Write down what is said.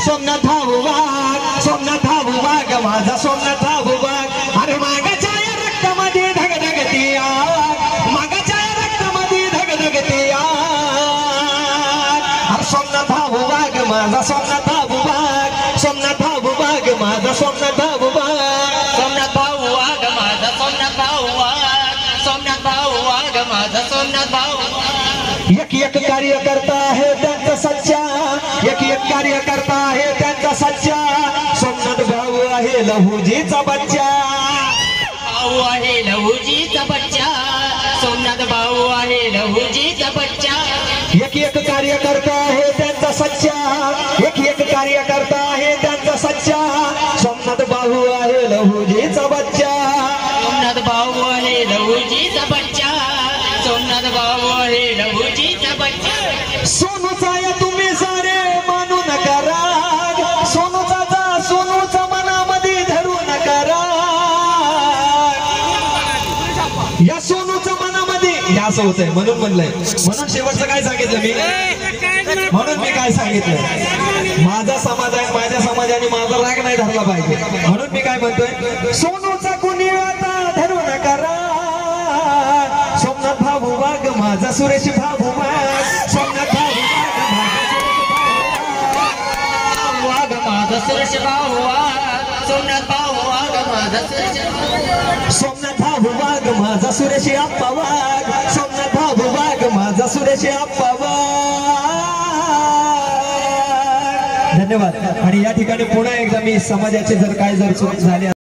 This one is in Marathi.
सोमनाथ भाऊ वाघ, सोमनाथ भाऊ वाघ माझा सोमनाथ भाऊ वाघ. अरे मागाच्या या रक्तामध्ये धगधगती आग, मागाच्या या रक्तामध्ये धगधगती आग. अरे सोमनाथ भाऊ वाघ माझा सोमनाथ भाऊ वाघ, सोमनाथ भाऊ वाघ माझा सोमनाथ भाऊ वाघ. सोमनाथ भाऊ वाघ माझा सोमनाथ भाऊ वाघ, सोमनाथ भाऊ वाघ माझा सोमनाथ भाऊ. एक एक कार्य करता है त्यांचा सच्चा, एक एक कार्य करता है त्यांचा सच्चा. सोमनाथ भाऊ आहे लहूजीचा बच्चा, भाऊ आहे लहूजीचा बच्चा, सोमनाथ भाऊ आहे लहूजीचा बच्चा. एक एक कार्य करता है त्यांचा सच्चा, एक एक कार्य करता है त्यांचा सच्चा. सोमनाथ भाऊ आहे लहूजीचा बच्चा, सोमनाथ भाऊ आहे लहूजीचा बच्चा, सोमनाथ भाऊ आहे लहूजीचा बच्चा. सोनूचा या तुम्ही सारे मानू नका राग, सोनूचा जा सोनूचा मनामध्ये धरू नका राग. या सोनूच्या मनामध्ये हे असं होतंय म्हणून म्हणलंय. म्हणून शेवटचं काय सांगितलं मी, म्हणून मी काय सांगितलं, माझा समाज आहे, माझ्या समाजाने माझा राग नाही धरला पाहिजे. म्हणून मी काय म्हणतोय, सोनूचा कुणी आता धरू नका राग. सोमनाथ भाऊ वाघ माझा सुरेश भाऊ वाघ, सोमनाथ भाऊ वाघ माझा सुरेश भाऊ वाघ, सोमनाथ भाऊ वाघ माझा सुरेश. सोमनाथ भाऊ वाघ माझा सुरेश आप्पा वाघ, सोमनाथ भाऊ वाघ माझा सुरेश आप्पा वाघ. धन्यवाद. आणि या ठिकाणी पुन्हा एकदा मी समाजाचे जर काय जर चूक झाली